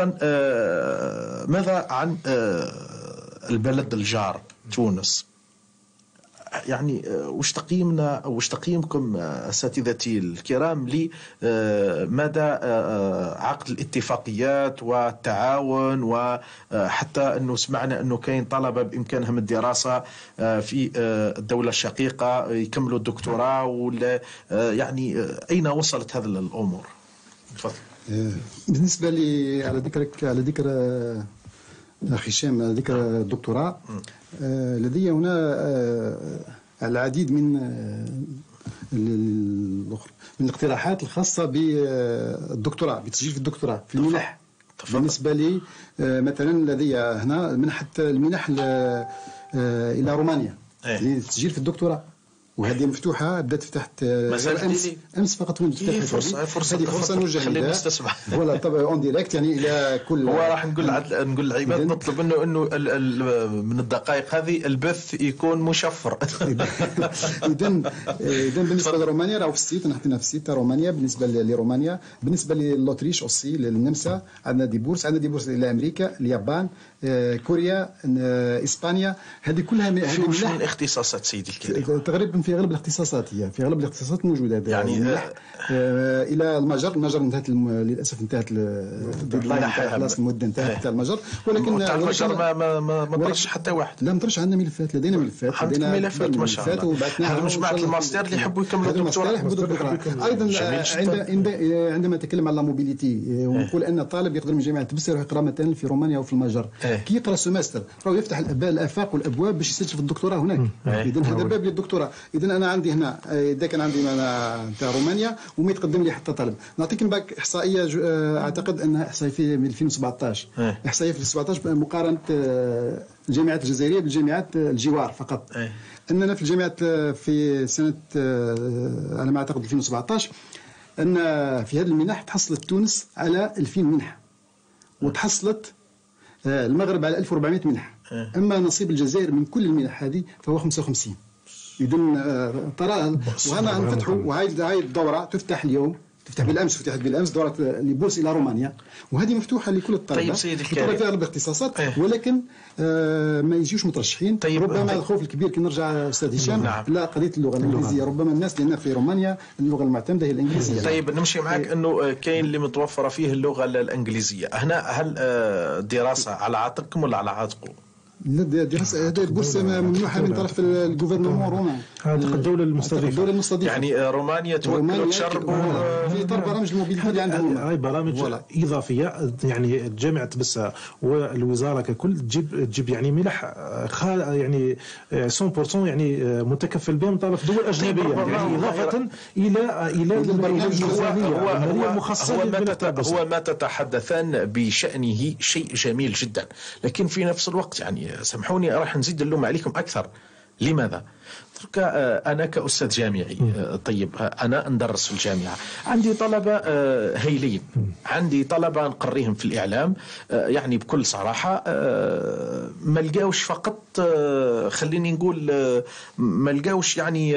ماذا عن البلد الجار تونس؟ يعني وش تقييمنا أو وش تقييمكم أساتذتي الكرام لمدى عقد الاتفاقيات والتعاون، وحتى أنه سمعنا أنه كاين طلبة بإمكانهم الدراسة في الدولة الشقيقة يكملوا الدكتوراه، ولا يعني أين وصلت هذه الأمور؟ تفضل. بالنسبة لي على ذكر هشام، على ذكر الدكتوراه، لدي هنا العديد من الاقتراحات الخاصة بالدكتوراه، بتسجيل في الدكتوراه في المنح. بالنسبة لي مثلا لدي هنا المنح إلى رومانيا للتسجيل في الدكتوراه، وهذه مفتوحه، بدات فتحت امس فقط. وين فتحت فرصه نوجه خلينا نستسمع ولا طبعا اون دايركت، يعني الى كل هو راح نقول للعباد نطلب انه من الدقائق هذه البث يكون مشفر. اذا بالنسبه لرومانيا راهو في السيت، حطينا في السيت رومانيا. بالنسبه لرومانيا، بالنسبه للأوتريش اوسي، للنمسا عندنا دي بورس الى امريكا، اليابان، كوريا، اسبانيا. هذه كلها من اختصاصات سيدي الكريم تقريبا في اغلب الاختصاصات، في اغلب الاختصاصات موجوده يعني الى المجر انتهت للاسف، انتهت خلاص المده انتهت تاع المجر، ولكن المجر ما طرش حتى واحد. لا مطرش، عندنا ملفات، لدينا ملفات ما شاء الله. وبعثناها مجموعه الماستر اللي يحبوا يكملوا الدكتوراه. ايضا عندما نتكلم على موبيليتي ونقول ان الطالب يقدر من جامعه تبسة يروح يقرا مثلا في رومانيا او في المجر، كي يقرا سمستر راهو يفتح الافاق والابواب باش يسجل في الدكتوراه هناك. اذا هذا باب للدكتوراه. اذا انا عندي هنا، اذا كان عندي انا تاع رومانيا وما يتقدم لي حتى طالب، نعطيك باك احصائيه اعتقد انها احصائيه في 2017، احصائيه في 2017 مقارنه الجامعات الجزائريه بالجامعات الجوار فقط. اننا في الجامعات في سنه على ما اعتقد 2017 ان في هذه المنح تحصلت تونس على 2000 منحه، وتحصلت المغرب على 1400 منحه. اما نصيب الجزائر من كل المنح هذه فهو 55. إذا ترى وهنا نفتحوا، وهاي الدورة تفتح اليوم، فتحت بالامس دورة لبورس الى رومانيا، وهذه مفتوحه لكل الطلبه. طيب سيدي الكريم، فيها اغلب الاختصاصات، ولكن ما يجيوش مترشحين. طيب ربما الخوف الكبير كي نرجع استاذ هشام لا قضيه اللغه الانجليزيه، ربما الناس لان في رومانيا اللغه المعتمده هي الانجليزيه. طيب نمشي معك انه كاين اللي متوفره فيه اللغه الانجليزيه. هنا هل الدراسه على عاتقكم ولا على عاتقه؟ لا، دراسة هذه البورصة ممنوحة من طرف الجوفرنمون الروماني، الدولة المستضيفة. يعني رومانيا توكل وتشرب في إطار برامج الموبيليتي اللي عندهم. هاي برامج إضافية، يعني جامعة تبسة والوزارة ككل تجيب يعني منح يعني 100% يعني متكفل بهم من طرف دول أجنبية، يعني إضافة إلى البرنامج هو ما تتحدثان بشأنه شيء جميل جدا، لكن في نفس الوقت يعني سامحوني راح نزيد اللوم عليكم أكثر. لماذا؟ أنا كأستاذ جامعي، طيب أنا ندرس في الجامعة، عندي طلبة هايلين، عندي طلبة نقريهم في الإعلام، يعني بكل صراحة ما لقاوش فقط، خليني نقول ما لقاوش يعني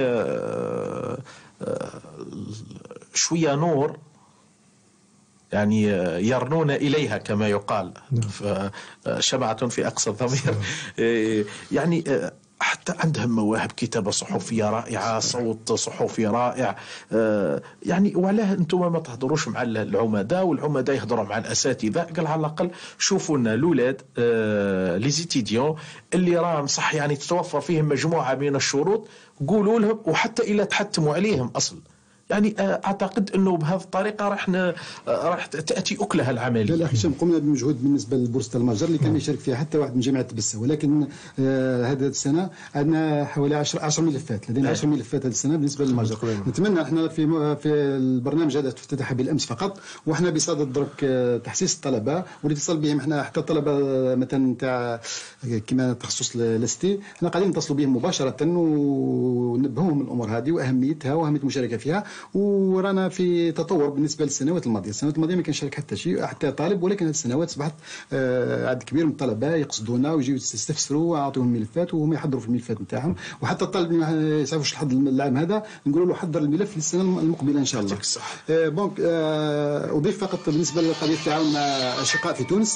شوية نور يعني يرنون إليها كما يقال، شمعة في أقصى الضمير. يعني حتى عندهم مواهب، كتابة صحفية رائعة، صوت صحفي رائع، يعني وعلاه أنتم ما تهضروش مع العمداء والعمداء يهضروا مع الأساتذة؟ قال على الأقل شوفوا لنا الأولاد ليزيتيديون اللي راهم صح يعني تتوفر فيهم مجموعة من الشروط، قولوا لهم، وحتى إلا تحتموا عليهم أصل. يعني اعتقد انه بهذه الطريقه راح تاتي اكلها العمليه. لا هشام، قمنا بمجهود بالنسبه للبورصه المجر اللي كان يشارك فيها حتى واحد من جامعه تبسة، ولكن هذه السنه عندنا حوالي 10 ملفات، لدينا 10 ملفات هذه السنه بالنسبه للمجر. نتمنى احنا في البرنامج هذا افتتح بالامس فقط، واحنا بصدد درك تحسيس الطلبه والاتصال بهم. احنا حتى الطلبه مثلا تاع كما تخصص الاستي احنا قاعدين نتصلوا بهم مباشره وننبهوهم الامور هذه واهميتها واهميه المشاركه فيها. ورانا في تطور بالنسبه للسنوات الماضيه. السنوات الماضيه ما كانش شارك حتى شيء حتى طالب، ولكن هذه السنوات اصبحت عدد كبير من الطلبه يقصدونا ويجيو يستفسروا واعطيهم الملفات وهم يحضروا في الملفات نتاعهم. وحتى الطالب ما يصافوش الحظ العام هذا نقولوا له حضر الملف للسنه المقبله ان شاء الله. بونك اضيف فقط بالنسبه لقضيه التعاون مع الاشقاء في تونس.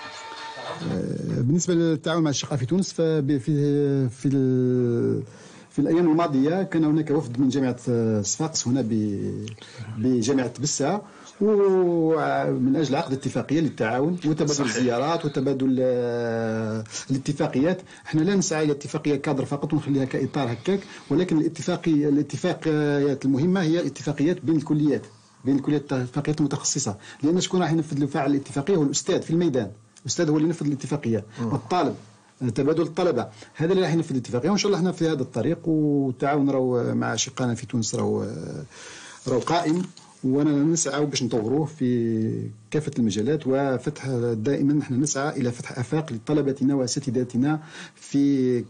بالنسبه للتعاون مع الاشقاء في تونس في الأيام الماضية كان هناك وفد من جامعة صفاقس هنا بجامعة تبسة، ومن أجل عقد اتفاقية للتعاون وتبادل الزيارات وتبادل الاتفاقيات. احنا لا نسعى إلى اتفاقية كادر فقط ونخليها كإطار هكاك، ولكن الاتفاقيات المهمة هي الاتفاقيات بين الكليات، الاتفاقيات المتخصصة، لأن شكون راح ينفذ فاعل الاتفاقية هو الأستاذ في الميدان. الأستاذ هو اللي ينفذ الاتفاقية، والطالب تبادل الطلبة هذا اللي راح ينفذ الاتفاقية. وإن شاء الله احنا في هذا الطريق، والتعاون راهو مع أشقائنا في تونس راهو قائم، وانا نسعى باش نطوروه في كافة المجالات، وفتح دائما نحن نسعى إلى فتح آفاق لطلبتنا وأساتذتنا في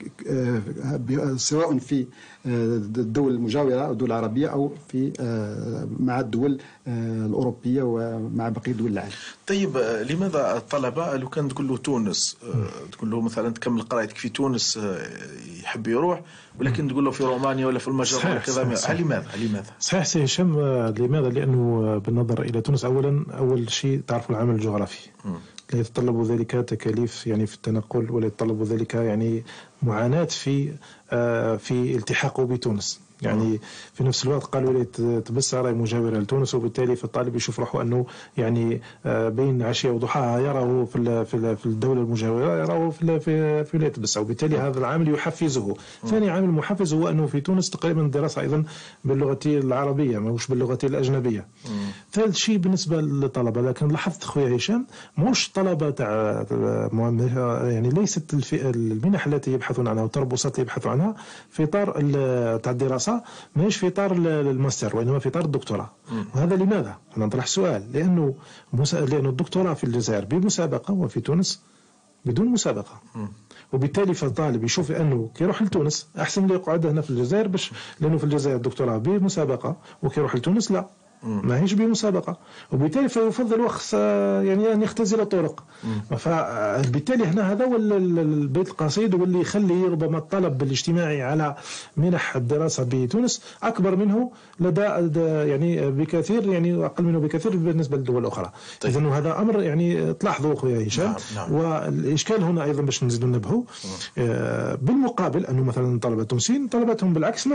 سواء في الدول المجاورة أو الدول العربية أو في مع الدول الأوروبية ومع بقية دول العالم. طيب لماذا الطلبة لو كان تقول له تونس، تقول له مثلا تكمل قرايتك في تونس يحب يروح، ولكن تقول له في رومانيا ولا في المجر ولا كذا، لماذا؟ صحيح سي هشام. لماذا؟ لأنه بالنظر إلى تونس أول شيء تعرفوا العمل الجغرافي لا يتطلب ذلك تكاليف يعني في التنقل، ولا يتطلب ذلك يعني معاناة في التحاقه بتونس. يعني في نفس الوقت قالوا ولاية تبسة راهي مجاورة لتونس، وبالتالي فالطالب يشوف روحه أنه يعني بين عشية وضحاها يراه في الدولة المجاورة، يراه في ولاية تبسة، وبالتالي هذا العامل يحفزه. ثاني عامل محفز هو أنه في تونس تقريبا الدراسة أيضا باللغة العربية مش باللغة الأجنبية. ثالث شيء بالنسبة للطلبة، لكن لاحظت خويا هشام مش طلبة تاع يعني ليست المنح التي يبحثون عنها والتربصات اللي يبحثون عنها في إطار تاع الدراسة، ماهيش في إطار الماستر، وإنما في إطار الدكتوراه. وهذا لماذا؟ أنا نطرح السؤال. لأنه الدكتوراه في الجزائر بمسابقة وفي تونس بدون مسابقة، وبالتالي فالطالب يشوف أنه كي يروح لتونس أحسن لي يقعد هنا في الجزائر، لأنه في الجزائر الدكتوراه بمسابقة، وكي يروح لتونس لا ما هيش بمسابقة، وبالتالي فيفضل وقت يعني أن يختزل الطرق. فبالتالي هنا هذا هو البيت القصيد، واللي يخلي ربما الطلب الاجتماعي على منح الدراسة بتونس أكبر منه لدى يعني بكثير، يعني أقل منه بكثير بالنسبة للدول الأخرى. طيب. إذن هذا أمر يعني تلاحظوا خويا هشام. نعم. والإشكال هنا أيضا باش نزيدوا ننبهوا بالمقابل أنه مثلا طلبة التونسيين طلبتهم بالعكس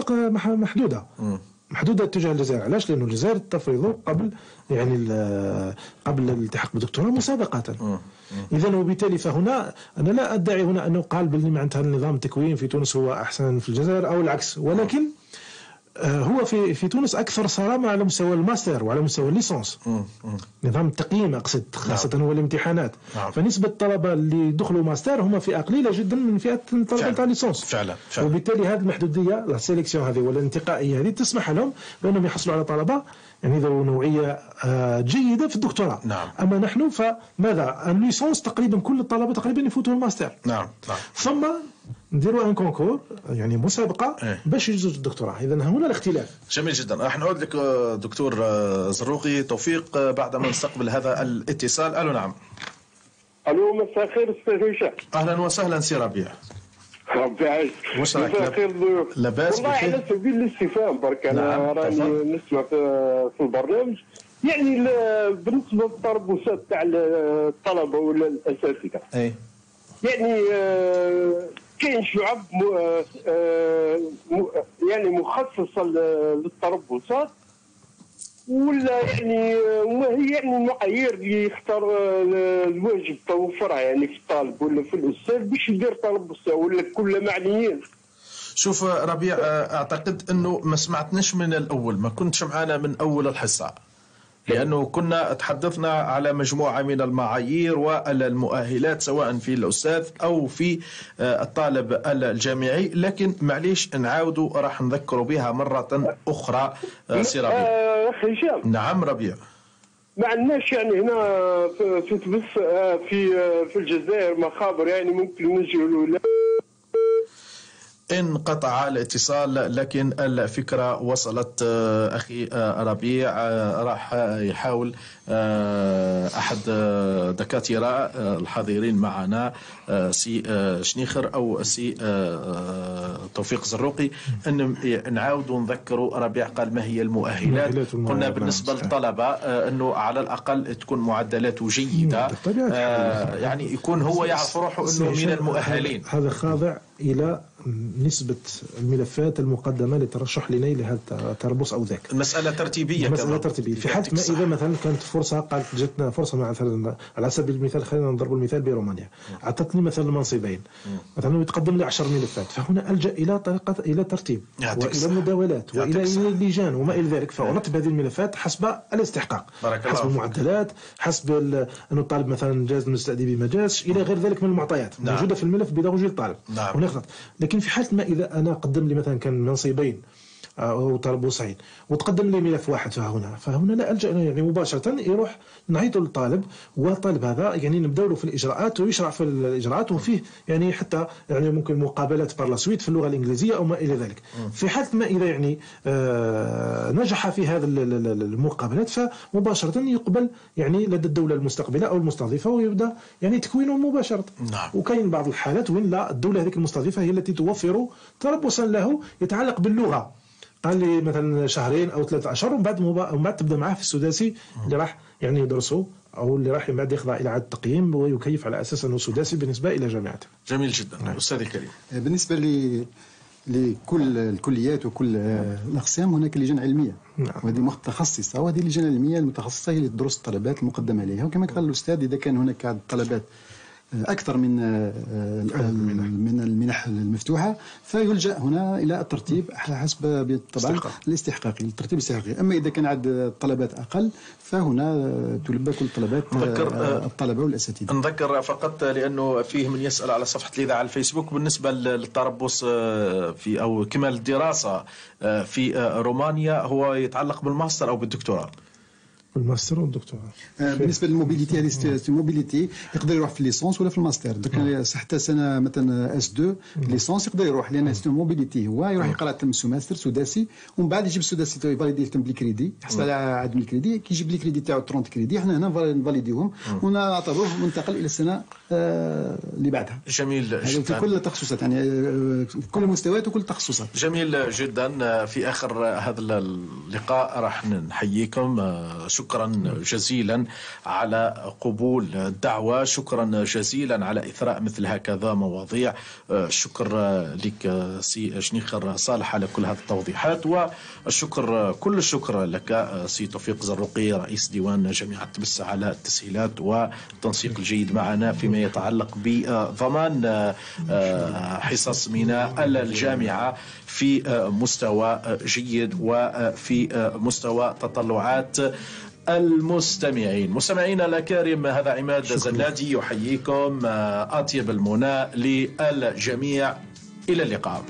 محدودة تجاه الجزائر. علاش؟ لأنه الجزائر تفرض قبل الالتحاق بالدكتوراه مسابقات. إذن وبالتالي فهنا أنا لا أدعي هنا أنه قال باللي معناتها النظام التكوين في تونس هو أحسن في الجزائر أو العكس، ولكن هو في تونس أكثر صرامة على مستوى الماستر وعلى مستوى الليسانس. نظام التقييم أقصد خاصة هو الامتحانات. فنسبة الطلبة اللي دخلوا ماستر هم فئة قليلة جدا من فئة الطلبة تاع الليسانس فعلا. وبالتالي هذه المحدودية السيليكسيون هذه ولا الانتقائية هذه تسمح لهم بأنهم يحصلوا على طلبة يعني ذو نوعية جيدة في الدكتوراه. أما نحن فماذا؟ الليسانس تقريبا كل الطلبة تقريبا يفوتوا الماستر. ثم نديروا ان كونكور يعني مسابقه باش يجوز الدكتوراه. اذا هنا الاختلاف. جميل جدا. راح نعود لك دكتور زروقي توفيق بعد ما نستقبل هذا الاتصال. الو نعم. الو مساء الخير استاذ هشام. اهلا وسهلا سي ربيع. ربي يعيش. مساء الخير ضيوف. لاباس والله على سبيل الاستفهام برك انا راني نسمع في البرنامج. يعني بالنسبه للتربصات تاع الطلبه ولا الاساتذه يعني كاين شعب يعني مخصصه للتربصات، ولا يعني ما هي يعني المعايير اللي يختار الواجب توفرها يعني في الطالب ولا في الاستاذ باش يدير تربصه، ولا كل معنيين؟ شوف ربيع، اعتقد انه ما سمعتناش من الاول، ما كنتش معانا من اول الحصه، لأنه كنا تحدثنا على مجموعة من المعايير والمؤهلات سواء في الأستاذ أو في الطالب الجامعي، لكن معليش نعاودوا راح نذكروا بها مرة أخرى. سي ربيع. أخي هشام. نعم ربيع. ما عندناش يعني هنا في تبس في الجزائر مخابر يعني ممكن نجهلوا. انقطع الاتصال، لكن الفكرة وصلت أخي ربيع. راح يحاول أحد دكاترة الحاضرين معنا سي شنيخر أو سي توفيق زروقي أن نعاودوا نذكروا. ربيع قال ما هي المؤهلات؟ قلنا بالنسبة للطلبة أنه على الأقل تكون معدلاته جيدة، يعني يكون هو يعرف روحه أنه من المؤهلين. هذا خاضع إلى نسبة الملفات المقدمة للترشح لنيل هذا التربص أو ذاك. المسألة ترتيبية. مسألة ترتيبية. في حالة ما إذا مثلا كانت فرصة، قالت جتنا فرصة مثلا على سبيل المثال، خلينا نضرب المثال برومانيا، أعطتني مثلا منصبين مثلا يتقدم لي 10 ملفات، فهنا ألجأ إلى طريقة إلى ترتيب وإلى المداولات وإلى اللجان وما إلى ذلك، فأرتب هذه الملفات حسب الاستحقاق، حسب المعدلات، حسب أنه الطالب مثلا جاز مستأدي بما جازش إلى غير ذلك من المعطيات موجودة في الملف بضوجه الطالب. لكن في حالة ما إذا أنا قدم لي مثلا كان منصبين أو تربصين وتقدم لي ملف واحد، فهنا لا ألجأ يعني مباشرة يروح نعيطه للطالب، والطالب هذا يعني نبدأ له في الإجراءات ويشرع في الإجراءات، وفيه يعني حتى يعني ممكن مقابلات بارلاسويت في اللغة الإنجليزية أو ما إلى ذلك. في حالة ما إذا يعني نجح في هذا المقابلات فمباشرة يقبل يعني لدى الدولة المستقبلة أو المستضيفة ويبدأ يعني تكوينه مباشرة. وكاين بعض الحالات وين لا الدولة هذيك المستضيفة هي التي توفر تربصا له يتعلق باللغة، قال لي مثلا 2 أو 3 أشهر، ومن بعد تبدا معاه في السداسي اللي راح يعني يدرسه او اللي راح بعد يخضع الى اعاده تقييم ويكيف على اساس انه سداسي بالنسبه الى جامعته. جميل جدا. استاذ الكريم، بالنسبه لكل الكليات وكل الاقسام هناك لجان علميه وهذه متخصصه، وهذه اللجان العلميه المتخصصه هي اللي تدرس الطلبات المقدمه عليها. وكما قال الاستاذ اذا كان هناك عدد طلبات أكثر من المنح المفتوحة فيلجأ هنا إلى الترتيب حسب طبعا الاستحقاقي، الترتيب الاستحقاقي. أما إذا كان عدد الطلبات أقل فهنا تلبى كل طلبات الطلبة والأساتذة. نذكر فقط لأنه فيه من يسأل على صفحة الإذاعة على الفيسبوك بالنسبة للتربص في أو كمال الدراسة في رومانيا، هو يتعلق بالماستر أو بالدكتوراه؟ الماستر والدكتوراه. بالنسبه للموبيليتي، هذه الموبيليتي يقدر يروح في الليسونس ولا في الماستر. حتى سنه مثلا اس 2 ليسونس يقدر يروح، لان الموبيليتي هو يروح يقرا تم سمستر سداسي ومن بعد يجيب السداسي تاعو يفاليدي تم بلي كريدي، يحصل على عدد من الكريدي، كي يجيب لي كريدي تاعو 30 كريدي احنا هنا نفاليديهم ونعتبروه منتقل الى السنه اللي بعدها. جميل جدا. في كل التخصصات يعني في كل المستويات وكل التخصصات. جميل جدا. في اخر هذا اللقاء راح نحييكم، شكرا جزيلا على قبول الدعوة، شكرا جزيلا على إثراء مثل هكذا مواضيع. شكر لك سي شنيخر صالح على كل هذه التوضيحات، والشكر كل الشكر لك سي توفيق زروقي رئيس ديوان جامعة تبسة على التسهيلات والتنسيق الجيد معنا فيما يتعلق بضمان حصص من الجامعة في مستوى جيد وفي مستوى تطلعات المستمعين. مستمعينا الأكارم، هذا عماد زنادي يحييكم، أطيب المنى للجميع، إلى اللقاء.